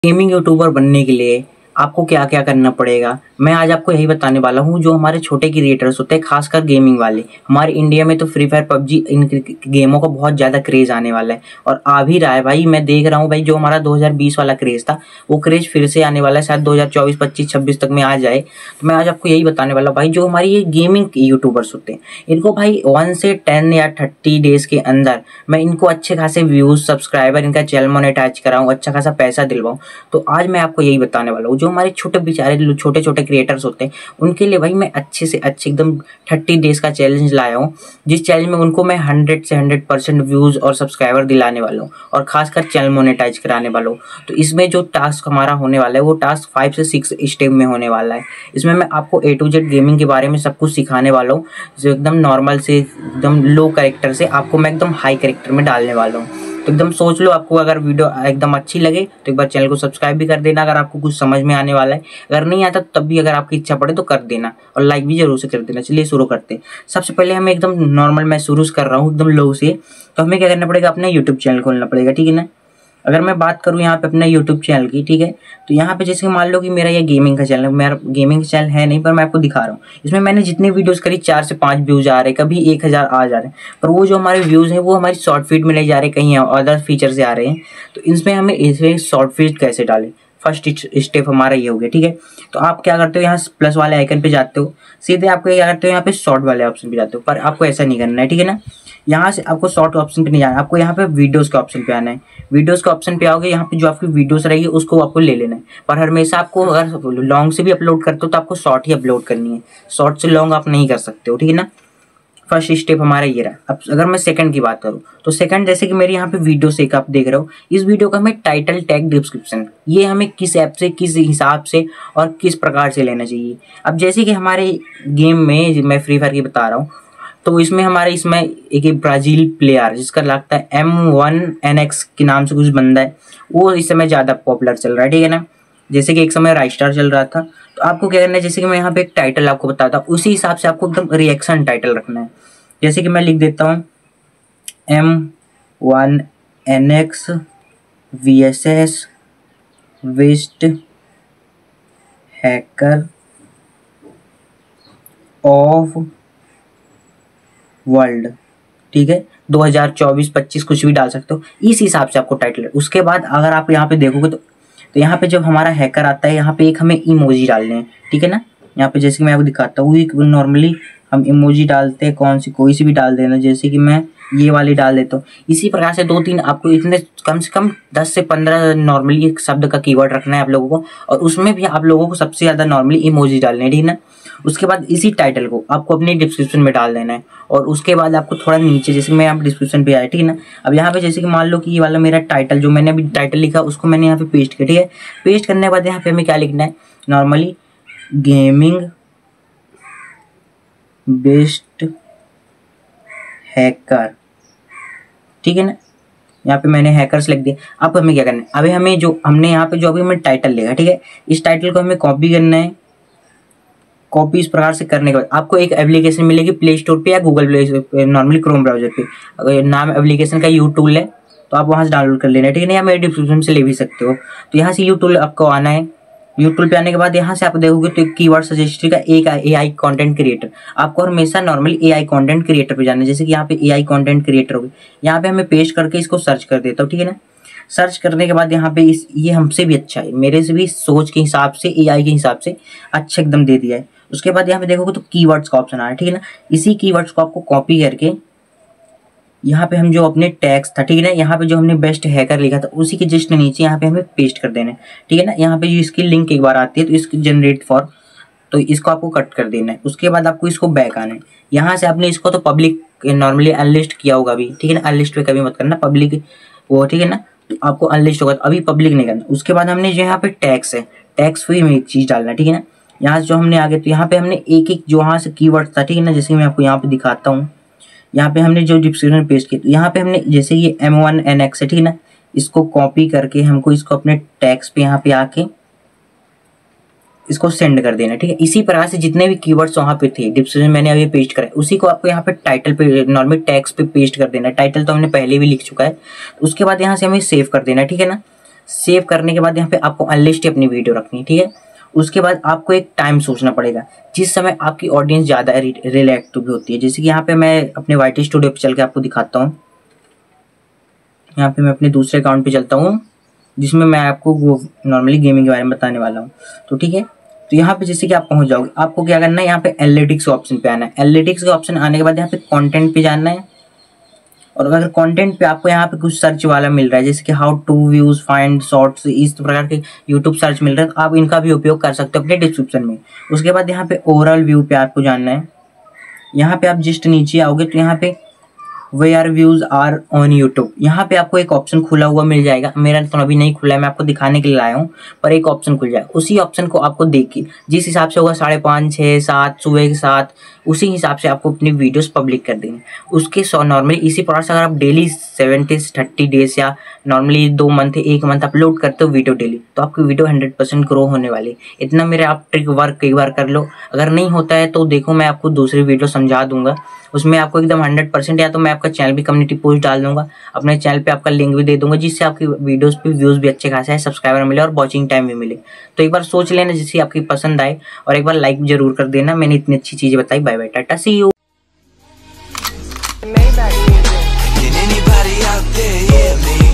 Gaming YouTuber बनने के लिए आपको क्या क्या करना पड़ेगा, मैं आज आपको यही बताने वाला हूँ। जो हमारे छोटे क्रिएटर्स होते हैं, खासकर गेमिंग वाले, हमारे इंडिया में तो फ्री फायर पबजी इन गेमों का बहुत ज़्यादा क्रेज़ आने वाला है और आ भी रहा है भाई। मैं देख रहा हूँ भाई, जो हमारा 2020 वाला क्रेज़ था वो क्रेज़ फिर से आने वाला है, शायद 2024, 25, 26 तक में आ जाए। तो मैं आज आपको यही बताने वाला हूँ भाई, जो हमारी ये गेमिंग यूट्यूबर्स होते हैं इनको भाई 1 से 10 या 30 डेज़ के अंदर मैं इनको अच्छे खासे व्यूज़, सब्सक्राइबर, इनका चैनल मोनेटाइज कराऊँ, अच्छा खासा पैसा दिलवाऊँ। तो आज मैं आपको यही बताने वाला हूँ। जो हमारे छोटे बेचारे छोटे छोटे क्रिएटर्स होते हैं उनके लिए भाई मैं अच्छे से अच्छे एकदम 30 डेज का चैलेंज लाया हूँ, जिस चैलेंज में उनको मैं 100 से 100% व्यूज़ और सब्सक्राइबर दिलाने वाला हूँ और खासकर चैनल मोनेटाइज कराने वाला हूँ। तो इसमें जो टास्क हमारा होने वाला है वो टास्क 5 से 6 स्टेप में होने वाला है। इसमें मैं आपको A to Z गेमिंग के बारे में सब कुछ सिखाने वाला हूँ, जो एकदम नॉर्मल से एकदम लो कैरेक्टर से आपको मैं एकदम हाई कैरेक्टर में डालने वाला हूँ। तो एकदम सोच लो, आपको अगर वीडियो एकदम अच्छी लगे तो एक बार चैनल को सब्सक्राइब भी कर देना अगर आपको कुछ समझ में आने वाला है। अगर नहीं आता तब भी अगर आपकी इच्छा पड़े तो कर देना और लाइक भी जरूर से कर देना। चलिए शुरू करते हैं। सबसे पहले हमें एकदम नॉर्मल, मैं शुरू कर रहा हूँ एकदम लो से, तो हमें क्या करना पड़ेगा, अपना यूट्यूब चैनल खोलना पड़ेगा, ठीक है ना। अगर मैं बात करूँ यहाँ पे अपने यूट्यूब चैनल की, ठीक है, तो यहाँ पे जैसे मान लो कि मेरा ये गेमिंग का चैनल है। मेरा गेमिंग चैनल है नहीं, पर मैं आपको दिखा रहा हूँ। इसमें मैंने जितने वीडियोस करी 4 से 5 व्यूज आ रहे हैं, कभी 1000 आ जा रहे हैं, पर वो जो हमारे व्यूज हैं वो हमारी शॉर्ट फीड में नहीं जा रहे, कहीं अदर फीचर से आ रहे हैं। तो इसमें हमें इसमें शॉर्ट फीड कैसे डालें, फर्स्ट स्टेप हमारा ये हो गया, ठीक है। तो आप क्या करते हो, यहाँ प्लस वाले आइकन पे जाते हो, सीधे आपको क्या करते हो, यहाँ पे शॉर्ट वाले ऑप्शन पे जाते हो, पर आपको ऐसा नहीं करना है, ठीक है ना। यहाँ से आपको शॉर्ट ऑप्शन पे नहीं जाना, आपको यहाँ पे वीडियोस के ऑप्शन पे आना है। वीडियोस के ऑप्शन पे आओगे, यहाँ पे जो आपकी वीडियोस रहेगी उसको आपको ले लेना है। पर हमेशा आपको अगर लॉन्ग से भी अपलोड करते हो तो आपको शॉर्ट ही अपलोड करनी है, शॉर्ट से लॉन्ग आप नहीं कर सकते हो, ठीक है ना। फर्स्ट स्टेप हमारा ये रहा। अब अगर मैं सेकंड की बात करूँ तो सेकंड, जैसे कि मेरे यहाँ पे वीडियो से एक आप देख रहे हो, इस वीडियो का हमें टाइटल, टैग, डिस्क्रिप्शन, ये हमें किस ऐप से, किस हिसाब से और किस प्रकार से लेना चाहिए। अब जैसे कि हमारे गेम में मैं फ्री फायर की बता रहा हूँ, तो इसमें हमारे इसमें एक ब्राज़ील प्लेयर जिसका लगता है M1NX के नाम से कुछ बंदा है, वो इस समय ज़्यादा पॉपुलर चल रहा है, ठीक है ना। जैसे कि एक समय राइस्टार चल रहा था। तो आपको क्या करना है, जैसे कि मैं यहाँ पे एक टाइटल आपको बताता हूँ, उसी हिसाब से आपको एकदम रिएक्शन टाइटल रखना है। जैसे कि मैं लिख देता हूँ M1NX VSS west hacker of world, ठीक है, 2024-25 कुछ भी डाल सकते हो, इस हिसाब से आपको टाइटल है। उसके बाद अगर आप यहाँ पे देखोगे तो यहाँ पे जब हमारा हैकर आता है, यहाँ पे एक हमें इमोजी डालने हैं, ठीक है ना। यहाँ पे जैसे कि मैं आपको दिखाता हूँ, नॉर्मली हम इमोजी डालते हैं, कोई सी भी डाल देना, जैसे कि मैं ये वाली डाल देता हूँ। इसी प्रकार से 2-3 आपको इतने कम से कम 10 से 15 नॉर्मली एक शब्द का कीवर्ड रखना है आप लोगों को, और उसमें भी आप लोगों को सबसे ज़्यादा नॉर्मली इमोजी डालने हैं, ठीक है ना। उसके बाद इसी टाइटल को आपको अपनी डिस्क्रिप्शन में डाल देना है, और उसके बाद आपको थोड़ा नीचे, जैसे मैं यहाँ पे डिस्क्रिप्शन पे आया, ठीक है ना। अब यहाँ पे जैसे कि मान लो कि ये वाला मेरा टाइटल, जो मैंने अभी टाइटल लिखा उसको मैंने यहाँ पे पेस्ट किया, ठीक है। पेस्ट करने के बाद यहाँ पे हमें क्या लिखना है, नॉर्मली गेमिंग बेस्ट हैकर, ठीक है ना। यहाँ पे मैंने हैकर्स लिख दिया। अब हमें क्या करना है, अभी हमें जो हमने यहाँ पे जो अभी हमें टाइटल लिखा, ठीक है, इस टाइटल को हमें कॉपी करना है। कॉपी इस प्रकार से करने के बाद आपको एक एप्लीकेशन मिलेगी प्ले स्टोर पे या Google Play, normally Chrome browser पे। अगर नाम एप्लीकेशन का यू टूल है तो आप वहाँ से डाउनलोड कर लेना, ठीक है ना, या मेरे डिस्क्रिप्शन से ले भी सकते हो। तो यहाँ से यू टूल आपको आना है। यू टूल पे आने के बाद यहाँ से आप देखोगे तो एक कीवर्ड सजेस्ट्री का एक AI कंटेंट क्रिएटर, आपको हमेशा नॉर्मली AI कंटेंट क्रिएटर पे जाना है। जैसे कि यहाँ पे AI कंटेंट क्रिएटर हो गया, यहाँ पे हमें पेस्ट करके इसको सर्च कर देता हूँ, ठीक है ना। सर्च करने के बाद यहाँ पे ये हमसे भी अच्छा है, मेरे से भी सोच के हिसाब से, AI के हिसाब से अच्छा एकदम दे दिया है। उसके बाद यहाँ पे देखोगे तो कीवर्ड्स का ऑप्शन आ रहा है, ठीक है ना। इसी कीवर्ड्स को आपको कॉपी करके यहाँ पे हम जो अपने टैग्स था, ठीक है ना, यहाँ पे जो हमने बेस्ट हैकर लिखा था उसी के जस्ट नीचे यहाँ पे हमें पेस्ट कर देना है, ठीक है ना। यहाँ पे जो इसकी लिंक एक बार आती है तो इसकी जनरेट फॉर, तो इसको आपको कट कर देना है। उसके बाद आपको इसको बैक आना है। यहाँ से आपने इसको तो पब्लिक नॉर्मली अनलिस्ट किया होगा अभी, ठीक है ना। अनलिस्ट पे कभी मत करना, पब्लिक वो, ठीक है ना। तो आपको अनलिस्ट होगा तो अभी पब्लिक नहीं करना। उसके बाद हमने जो यहाँ पे टैक्स है, टैक्स फ्री में एक चीज़ डालना है, ठीक है ना। यहाँ से जो हमने आगे, तो यहाँ पे हमने एक एक जो वहाँ से कीवर्ड था, ठीक है ना, जैसे मैं आपको यहाँ पे दिखाता हूँ। यहाँ पे हमने जो डिस्क्रिप्शन पेस्ट किया, तो यहाँ पे हमने जैसे ये M1NX है, ठीक है ना, इसको कॉपी करके हमको इसको अपने टैक्स पे यहाँ पे आके इसको सेंड कर देना, ठीक है। इसी प्रकार से जितने भी कीवर्ड्स वहाँ पे थे डिस्क्रिप्शन मैंने अभी पेस्ट करा, उसी को आपको यहाँ पे टाइटल पे, नॉर्मल टैक्स पे पेस्ट कर देना। टाइटल तो हमने पहले भी लिख चुका है। उसके बाद यहाँ से हमें सेव कर देना, ठीक है ना। सेव करने के बाद यहाँ पे आपको अनलिस्ट अपनी वीडियो रखनी है, ठीक है। उसके बाद आपको एक टाइम सोचना पड़ेगा जिस समय आपकी ऑडियंस ज़्यादा रिलेक्टिव भी होती है। जैसे कि यहाँ पे मैं अपने YT स्टूडियो पे चल के आपको दिखाता हूँ। यहाँ पे मैं अपने दूसरे अकाउंट पे चलता हूँ जिसमें मैं आपको वो नॉर्मली गेमिंग के बारे में बताने वाला हूँ। तो ठीक है, तो यहाँ पे जैसे कि आप पहुँच जाओगे, आपको क्या करना है, यहाँ पे एनालिटिक्स ऑप्शन पे आना है। एनालिटिक्स के ऑप्शन आने के बाद यहाँ पे कंटेंट पे जाना है। और अगर कंटेंट पे आपको यहाँ पे कुछ सर्च वाला मिल रहा है जैसे कि how to views find shorts, इस प्रकार के यूट्यूब सर्च मिल रहा है, तो आप इनका भी उपयोग कर सकते हो अपने डिस्क्रिप्शन में। उसके बाद यहाँ पे ओवरऑल व्यू पे आपको जानना है। यहाँ पे आप जस्ट नीचे आओगे तो यहाँ पे where views are on YouTube, यहाँ पे आपको एक ऑप्शन खुला हुआ मिल जाएगा। मेरा तो अभी नहीं खुला है, मैं आपको दिखाने के लिए लाया हूँ, पर एक ऑप्शन खुल जाएगा। उसी ऑप्शन को आपको देखिए, जिस हिसाब से होगा 5:30, 6, 7 सुबह के 7, उसी हिसाब से आपको अपनी वीडियोस पब्लिक कर देंगे। उसके नॉर्मली इसी प्रकार से अगर आप डेली 30 डेज या नॉर्मली 2 मंथ 1 मंथ अपलोड करते हो वीडियो डेली, तो आपकी वीडियो 100% ग्रो होने वाली। इतना मेरे आप ट्रिक वर्क कई बार कर लो। अगर नहीं होता है तो देखो, मैं आपको दूसरी वीडियो समझा दूंगा, उसमें आपको एकदम 100%, या तो मैं आपका चैनल भी कम्युनिटी पोस्ट डाल दूंगा, अपने चैनल पे आपका लिंक भी दे दूंगा, जिससे आपकी वीडियोस पे व्यूज भी अच्छे खासे है, सब्सक्राइबर मिले और वॉचिंग टाइम भी मिले। तो एक बार सोच लेना जिससे आपकी पसंद आए, और एक बार लाइक जरूर कर देना। मैंने इतनी अच्छी चीजें बताई। बाय बाय, टाटा, see you. Can anybody out there hear me?